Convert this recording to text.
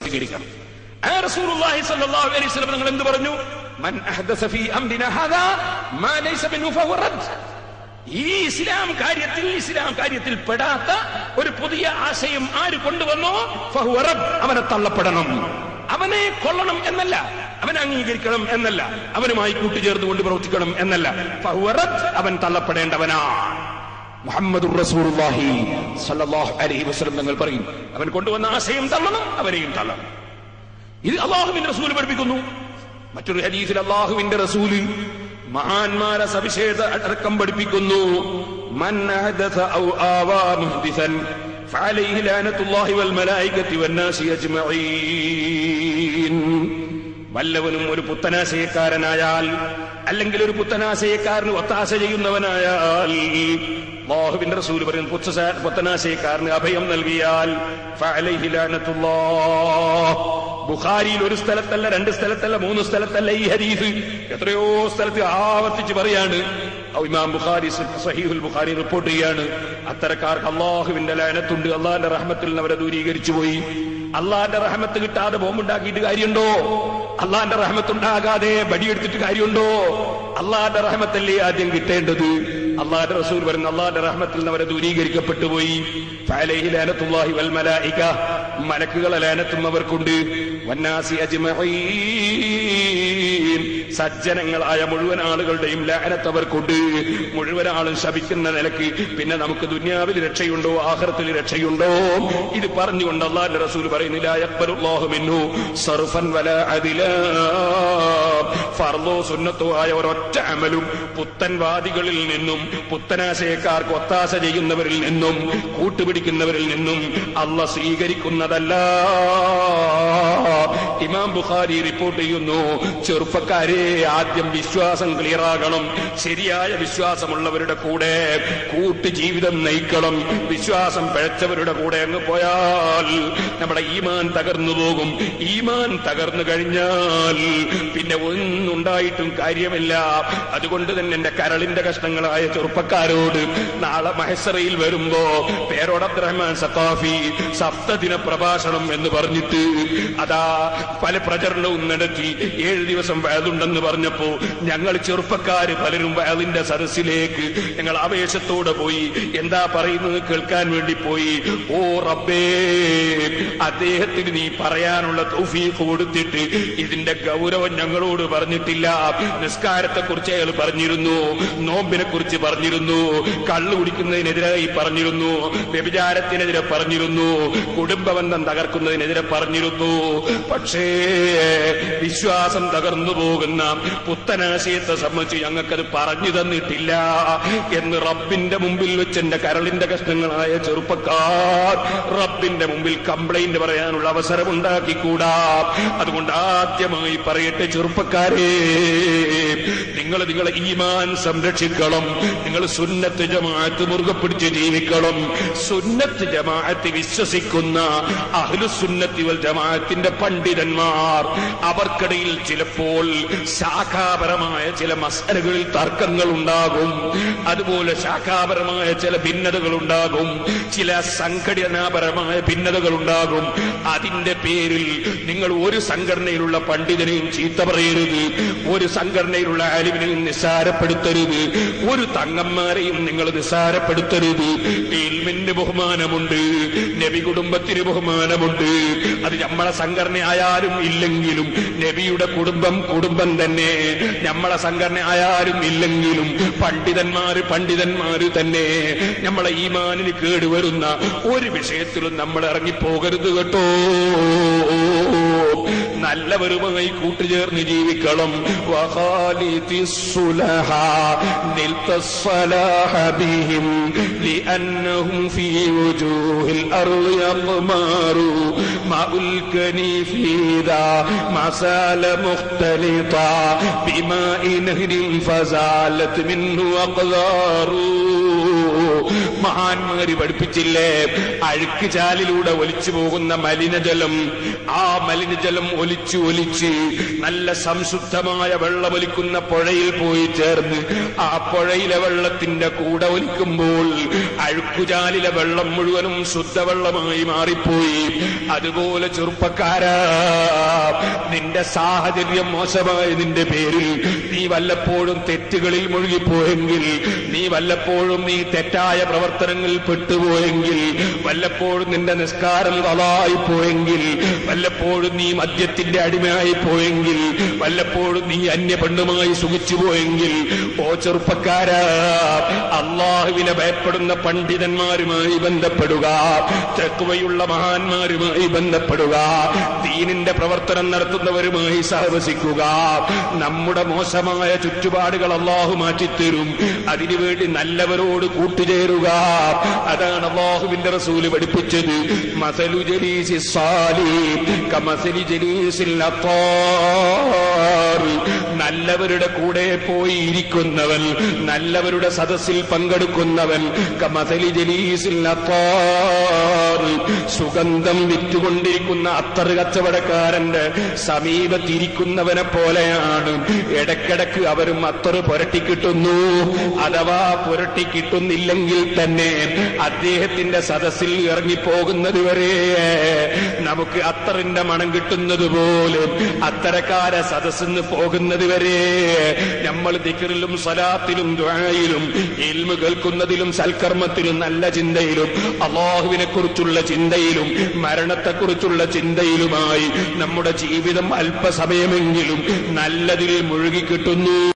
സ്വീകരിക്കണം. ആ റസൂലുള്ളാഹി സ്വല്ലല്ലാഹു അലൈഹി വസല്ലം നിങ്ങൾ എന്ത് പറഞ്ഞു? മൻ അഹ്ദസ ഫീ അംരിനാ ഹാദാ മാ ലൈസ മിൻഹു ഫഹുവ റദ്ദ്. ഈ ഇസ്ലാം കാര്യത്തിൽ പെടാത്ത ഒരു പുതിയ ആശയം ആര് കൊണ്ടുവന്നോ ഫഹുവ റദ്ദ്, അവനെ തള്ളപ്പെടണം. അവനെ കൊള്ളണം എന്നല്ല, അവനെ അംഗീകരിക്കണം എന്നല്ല, അവനുമായി കൂട്ടുചേർന്നുകൊണ്ട് പ്രവർത്തിക്കണം എന്നല്ല. ഫഹുവ റദ്ദ്, അവൻ തള്ളപ്പെടേണ്ടവനാണ്. മുഹമ്മദുർ റസൂലുള്ളാഹി സ്വല്ലല്ലാഹു അലൈഹി വസല്ലം തങ്ങൾ പറയും, അവൻ കൊണ്ടുവന്ന ആശയം തള്ളണം, അവനെയും തള്ളണം. ഇത് അല്ലാഹുവിന്റെ റസൂൽ പഠിപ്പിക്കുന്നു. മറ്റൊരു ഹദീസിൽ അല്ലാഹുവിന്റെ റസൂൽ മഹാന്മാരെ സവിശേഷത അടക്കം പഠിപ്പിക്കുന്നു. മൻ അഹദസ ഔ ആവാ മുഹ്ദിസൻ ഫഅലൈഹി ലഅനത്തുല്ലാഹി വൽ മലായികത്തി വന്നാസി അജ്മഈൻ. വല്ലവനും ഒരു പുത്തനാശയക്കാരനായാൽ, അല്ലെങ്കിൽ ഒരു പുത്തനാശയക്കാരന് ഒത്താശ ചെയ്യുന്നവനായാൽ, അല്ലാഹുവിന്റെ റസൂൽ പറയുന്നു, പുത്തനാശയക്കാരന് അഭയം നൽകിയാൽ ഫഅലൈഹി ലഅനത്തുല്ലാഹ്. ബുഖാരിയിൽ ഒരു സ്ഥലത്തല്ല, രണ്ട് സ്ഥലത്തല്ല, മൂന്ന് സ്ഥലത്തല്ല ഈ ഹദീസ് എത്രയോ സ്ഥലത്ത് ആവർത്തിച്ച് പറയാണ്. ഇമാം ബുഖാരി സഹീഹുൽ ബുഖാരി റിപ്പോർട്ട് ചെയ്യാണ്, അത്തരക്കാർക്ക് അല്ലാഹുവിന്റെ ലഅനത്തുണ്ട്, അല്ലാഹുവിന്റെ റഹ്മത്തിൽ നിന്ന് അവരെ ദൂരീകരിച്ചു പോയി. അല്ലാഹുവിന്റെ റഹ്മത്ത് കിട്ടാതെ ബോംബുണ്ടാക്കിയിട്ട് കാര്യമുണ്ടോ? അല്ലാഹുവിന്റെ റഹ്മത്തുണ്ടാകാതെ ബടിയെടുത്തിട്ട് കാര്യമുണ്ടോ? അല്ലാഹുവിന്റെ റഹ്മത്തല്ലേ ആദ്യം കിട്ടേണ്ടത്. അല്ലാഹുവിന്റെ റസൂൽ പറയുന്നു, അല്ലാഹുവിന്റെ റഹ്മത്തിൽ നിന്ന് അവരെ ദൂരീകരിക്കപ്പെട്ടു പോയി. ഫഅലൈഹി ലഅനത്തുല്ലാഹി വൽ മലായിക, മലക്കുകളെ ലഅനത്തും അവർക്കുണ്ട്. വന്നാസി അജ്മഈൻ, സജ്ജനങ്ങളായ മുഴുവൻ ആളുകളുടെയും ലഅനത്ത് അവർക്കുണ്ട്. മുഴുവൻ ആളും ശപിക്കുന്ന നിലയ്ക്ക് പിന്നെ നമുക്ക് ദുനിയാവിൽ രക്ഷയുണ്ടോ ആഖിറത്തിൽ രക്ഷയുണ്ടോ? ഇത് പറഞ്ഞുകൊണ്ട് അല്ലാഹുവിന്റെ റസൂൽ പറയുന്നില്ല, യഖ്ബലുല്ലാഹു മിൻഹു സർഫൻ വലാ അദിലാ. ഫർളോ സുന്നത്തോ ആയ ഒരൊറ്റ അമലും പുത്തൻവാദികളിൽ നിന്നും, പുത്തനാശയക്കാർക്ക് ഒത്താശ ചെയ്യുന്നവരിൽ നിന്നും, കൂട്ടുപിടിക്കുന്നവരിൽ നിന്നും അല്ലാഹ് സ്വീകരിക്കുന്നതല്ല. ഇമാം ബുഖാരി റിപ്പോർട്ട് ചെയ്യുന്നു, ചെറുപ്പക്കാരെ, ആദ്യം വിശ്വാസം ക്ലിയറാകണം. ശരിയായ വിശ്വാസമുള്ളവരുടെ കൂടെ കൂട്ടുജീവിതം നയിക്കണം. വിശ്വാസം പിഴച്ചവരുടെ കൂടെ അങ്ങ് പോയാൽ നമ്മുടെ ഈമാൻ തകർന്നു പോകും. ഈമാൻ തകർന്നു കഴിഞ്ഞാൽ പിന്നെ ഒന്നുണ്ടായിട്ടും കാര്യമില്ല. അതുകൊണ്ട് തന്നെ എന്റെ കരളിന്റെ കഷ്ണങ്ങളായ ചെറുപ്പക്കാരോട് നാളെ മഹ്ശറയിൽ വരുമ്പോ പേരോട് അബ്ദുറഹ്മാൻ സഖാഫി സപ്തദിന പ്രഭാഷണം എന്ന് പറഞ്ഞിട്ട് അതാ പല പ്രചരണവും നടത്തി. 7 ദിവസം വയലുണ്ടെന്ന് പറഞ്ഞപ്പോ ഞങ്ങൾ ചെറുപ്പക്കാര് പലരും വയലിന്റെ സദസ്സിലേക്ക് ഞങ്ങൾ ആവേശത്തോടെ പോയി. എന്താ പറയുന്നത് കേൾക്കാൻ വേണ്ടി പോയി. ഓ റബ്ബേ, അദ്ദേഹത്തിന് നീ പറയാനുള്ള തൗഫീഖ് കൊടുത്തിട്ട് ഇതിന്റെ ഗൗരവം ഞങ്ങളോട് പറഞ്ഞിട്ടില്ല. നിസ്കാരത്തെ കുറിച്ച് അയാൾ പറഞ്ഞിരുന്നു, നോമ്പിനെ കുറിച്ച് പറഞ്ഞിരുന്നു, കള്ളു കുടിക്കുന്നതിനെതിരായി പറഞ്ഞിരുന്നു, വ്യഭിചാരത്തിനെതിരെ പറഞ്ഞിരുന്നു, കുടുംബബന്ധം തകർക്കുന്നതിനെതിരെ പറഞ്ഞിരുന്നു. പക്ഷേ വിശ്വാസം തകർന്നു പോകുന്ന പുത്തനാശയത്തെ സംബന്ധിച്ച് ഞങ്ങൾക്കത് പറഞ്ഞു തന്നിട്ടില്ല എന്ന് റബ്ബിന്റെ മുമ്പിൽ വെച്ച് എന്റെ കരളിന്റെ കഷ്ണങ്ങളായ ചെറുപ്പക്കാർ റബ്ബിന്റെ മുമ്പിൽ കംപ്ലൈന്റ് പറയാനുള്ള അവസരം ഉണ്ടാക്കിക്കൂടാ. അതുകൊണ്ട് ആദ്യമായി പറയട്ടെ, ചെറുപ്പക്കാരെ, നിങ്ങളെ ഈമാൻ സംരക്ഷിക്കണം. നിങ്ങൾ സുന്നത്ത് ജമാഅത്ത് മുറുകെ പിടിച്ച് ജീവിക്കണം. സുന്നത്ത് ജമാഅത്ത് വിശ്വസിക്കുന്ന അഹ്ലുസുന്നത്തി വൽ ജമാഅത്തിന്റെ പണ്ഡിതന്മാർ, അവർക്കിടയിൽ ചിലപ്പോൾ ശാഖാപരമായ ചില മസ്അലകളിൽ തർക്കങ്ങൾ ഉണ്ടാകും. അതുപോലെ ശാഖാപരമായ ചില ഭിന്നതകൾ ഉണ്ടാകും, ചില സംഘടനാപരമായ ഭിന്നതകൾ ഉണ്ടാകും. അതിന്റെ പേരിൽ നിങ്ങൾ ഒരു സംഘടനയിലുള്ള പണ്ഡിതനെയും ചീത്ത പറയരുത്, ഒരു സംഘടനയിലുള്ള ആലിമിനെയും നിസ്സാരപ്പെടുത്തരുത്, ഒരു തങ്ങന്മാരെയും നിങ്ങൾ നിസ്സാരപ്പെടുത്തരുത്. ഇൽമിന് ബഹുമാനമുണ്ട്, നബി കുടുംബത്തിന് ബഹുമാനമുണ്ട്. അത് നമ്മളെ സംഘടന ആയാലും ഇല്ലെങ്കിലും നബിയുടെ കുടുംബം തന്നെ. നമ്മളെ സംഘടന ആയാലും ഇല്ലെങ്കിലും പണ്ഡിതന്മാര് തന്നെ. നമ്മളെ ഈമാനിന് കേടുവരുന്ന ഒരു വിഷയത്തിലും നമ്മൾ ഇറങ്ങിപ്പോകരുത് കേട്ടോ. നല്ലവരുമായി കൂട്ടുചേർന്ന് ജീവിക്കണം. മഹാന്മാര് പഠിപ്പിച്ചില്ലേ? അഴുക്ക് ചാലിലൂടെ ഒലിച്ചു പോകുന്ന മലിനജലം, ആ മലിനജലം ഒലിച്ച് നല്ല സംശുദ്ധമായ വെള്ളമൊലിക്കുന്ന പുഴയിൽ പോയി ചേർന്ന് ആ പുഴയിലെ വെള്ളത്തിന്റെ കൂടെ ഒലിക്കുമ്പോൾ അഴുക്കുചാലിലെ വെള്ളം മുഴുവനും ശുദ്ധവെള്ളമായി മാറിപ്പോയി. അതുപോലെ ചെറുപ്പക്കാരാ, നിന്റെ സാഹചര്യം മോശമായതിന്റെ പേരിൽ നീ വല്ലപ്പോഴും തെറ്റുകളിൽ മുഴുകിപ്പോയെങ്കിൽ, നീ വല്ലപ്പോഴും നീ തെറ്റായ പ്രവർത്തനങ്ങളിൽ പെട്ടുപോയെങ്കിൽ, വല്ലപ്പോഴും നിന്റെ നിസ്കാരം കളായി പോയെങ്കിൽ, വല്ലപ്പോഴും നീ മദ്യത്തിന്റെ അടിമയായി പോയെങ്കിൽ, വല്ലപ്പോഴും നീ അന്യപെണ്ണുമായി സുഖിച്ചു പോയെങ്കിൽ, ഓ ചെറുപ്പക്കാരാ, അള്ളാഹുവിനെ ഭയപ്പെടുന്ന പണ്ഡിതന്മാരുമായി ബന്ധപ്പെടുക, തഖ്വയുള്ള മഹാന്മാരുമായി ബന്ധപ്പെടുക, ദീനിന്റെ പ്രവർത്തനം നടത്തുന്നവരുമായി സഹവസിക്കുക. നമ്മുടെ മോശമായ ചുറ്റുപാടുകൾ അള്ളാഹു മാറ്റിത്തരും. അതിനുവേണ്ടി നല്ലവരോട് കൂട്ടുചേരുക. അതാണ് അള്ളാഹുവിന്റെ റസൂല് പഠിപ്പിച്ചത്. മസലു ജലീസി സാലിഹ് കമസലി ജലീസിൽ അത്താർ. നല്ലവരുടെ കൂടെ പോയി ഇരിക്കുന്നവൻ, നല്ലവരുടെ സദസ്സിൽ പങ്കെടുക്കുന്നവൻ, കമസലി ജലീസിൽ അത്താർ. സുഗന്ധം വിറ്റുകൊണ്ടിരിക്കുന്ന അത്തർ കച്ചവടക്കാരന്റെ സമീപത്തിരിക്കുന്നവനെ പോലെയാണ്. ഇടയ്ക്കിടയ്ക്ക് അവരും അത്തർ പുരട്ടിക്കിട്ടുന്നു. അഥവാ പുരട്ടിക്കിട്ടുന്നില്ലെങ്കിൽ തന്നെ അദ്ദേഹത്തിന്റെ സദസ്സിൽ ഇറങ്ങിപ്പോകുന്നത് വരെ നമുക്ക് അത്തറിന്റെ മണം കിട്ടുന്നത് പോലെ അത്തരക്കാരെ സദസ്സിന്ന് പോകുന്നത് വരെ നമ്മൾ ദിക്റിലും സ്വലാത്തിലും ദുആയിലും ഇൽമു കേൾക്കുന്നതിലും സൽക്കർമ്മത്തിലും നല്ല ചിന്തയിലും അല്ലാഹുവിനെ കുറിച്ചുള്ള ചിന്തയിലും മരണത്തെക്കുറിച്ചുള്ള ചിന്തയിലുമായി നമ്മുടെ ജീവിതം അല്പസമയമെങ്കിലും നല്ലതിൽ മുഴുകിക്കിട്ടുന്നു.